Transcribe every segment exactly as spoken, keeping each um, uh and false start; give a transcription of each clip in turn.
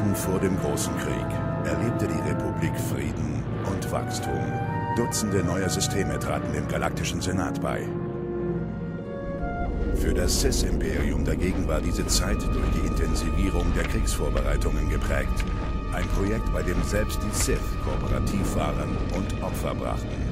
Jahrhunderten vor dem Großen Krieg erlebte die Republik Frieden und Wachstum. Dutzende neuer Systeme traten dem Galaktischen Senat bei. Für das Sith-Imperium dagegen war diese Zeit durch die Intensivierung der Kriegsvorbereitungen geprägt. Ein Projekt, bei dem selbst die Sith kooperativ waren und Opfer brachten.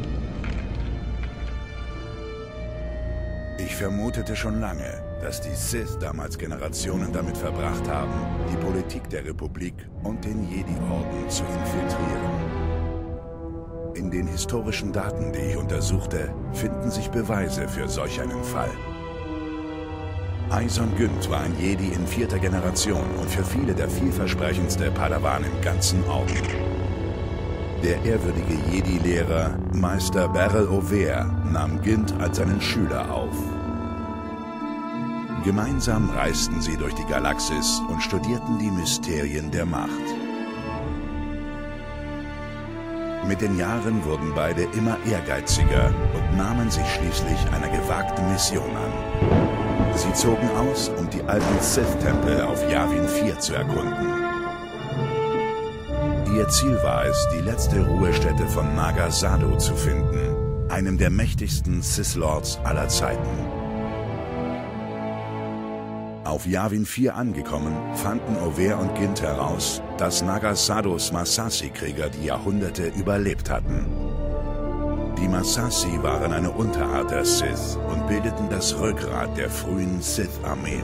Ich vermutete schon lange, dass die Sith damals Generationen damit verbracht haben, die Politik der Republik und den Jedi-Orden zu infiltrieren. In den historischen Daten, die ich untersuchte, finden sich Beweise für solch einen Fall. Eison Günd war ein Jedi in vierter Generation und für viele der vielversprechendste Padawan im ganzen Orden. Der ehrwürdige Jedi-Lehrer Meister Beryl Over nahm Günd als seinen Schüler auf. Gemeinsam reisten sie durch die Galaxis und studierten die Mysterien der Macht. Mit den Jahren wurden beide immer ehrgeiziger und nahmen sich schließlich einer gewagten Mission an. Sie zogen aus, um die alten Sith-Tempel auf Yavin vier zu erkunden. Ihr Ziel war es, die letzte Ruhestätte von Naga Sadow zu finden, einem der mächtigsten Sith-Lords aller Zeiten. Auf Yavin vier angekommen, fanden Over und Günd heraus, dass Naga Sadows Massassi-Krieger die Jahrhunderte überlebt hatten. Die Massassi waren eine Unterart der Sith und bildeten das Rückgrat der frühen Sith-Armeen.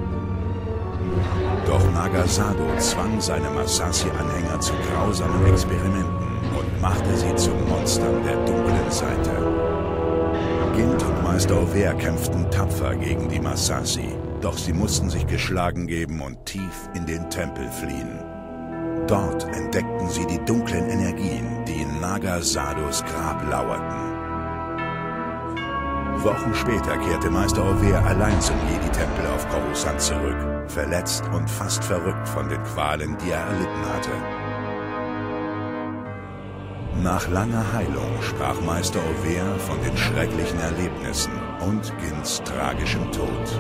Doch Naga Sadow zwang seine Massassi-Anhänger zu grausamen Experimenten und machte sie zu Monstern der dunklen Seite. Günd und Meister Over kämpften tapfer gegen die Massassi, doch sie mussten sich geschlagen geben und tief in den Tempel fliehen. Dort entdeckten sie die dunklen Energien, die in Naga Sadows Grab lauerten. Wochen später kehrte Meister Over allein zum Jedi-Tempel auf Coruscant zurück, verletzt und fast verrückt von den Qualen, die er erlitten hatte. Nach langer Heilung sprach Meister Over von den schrecklichen Erlebnissen und Günds tragischem Tod.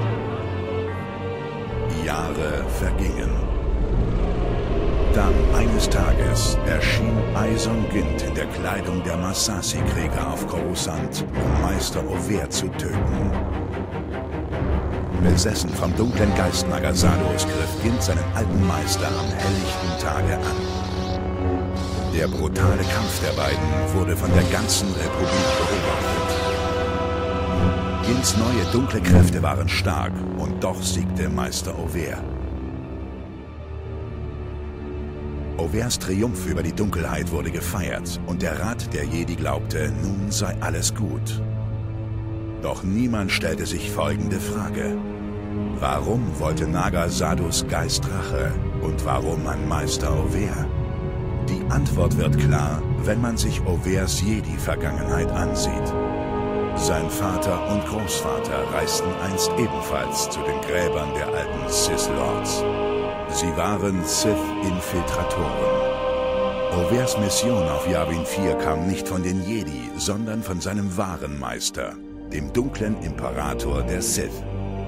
Jahre vergingen. Dann, eines Tages, erschien Eison Günd in der Kleidung der Massassi-Krieger auf Coruscant, um Meister Over zu töten. Besessen vom dunklen Geist Naga Sadows griff Günd seinen alten Meister am helllichten Tage an. Der brutale Kampf der beiden wurde von der ganzen Republik beobachtet. Günds neue dunkle Kräfte waren stark und doch siegte Meister Over. Overs Triumph über die Dunkelheit wurde gefeiert und der Rat der Jedi glaubte, nun sei alles gut. Doch niemand stellte sich folgende Frage. Warum wollte Naga Sadows Geist Rache und warum an Meister Over? Die Antwort wird klar, wenn man sich Overs Jedi-Vergangenheit ansieht. Sein Vater und Großvater reisten einst ebenfalls zu den Gräbern der alten Sith-Lords. Sie waren Sith-Infiltratoren. Overs Mission auf Yavin vier kam nicht von den Jedi, sondern von seinem wahren Meister, dem dunklen Imperator der Sith.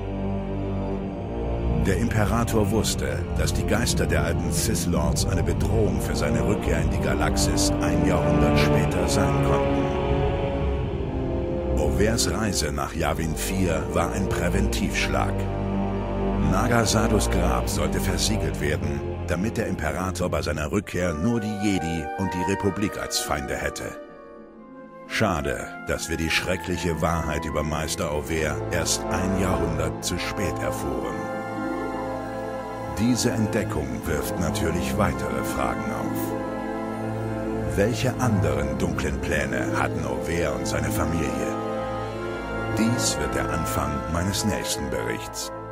Der Imperator wusste, dass die Geister der alten Sith-Lords eine Bedrohung für seine Rückkehr in die Galaxis ein Jahrhundert später sein konnten. Overs Reise nach Yavin vier war ein Präventivschlag. Naga Sadows Grab sollte versiegelt werden, damit der Imperator bei seiner Rückkehr nur die Jedi und die Republik als Feinde hätte. Schade, dass wir die schreckliche Wahrheit über Meister Over erst ein Jahrhundert zu spät erfuhren. Diese Entdeckung wirft natürlich weitere Fragen auf. Welche anderen dunklen Pläne hatten Over und seine Familie? Dies wird der Anfang meines nächsten Berichts.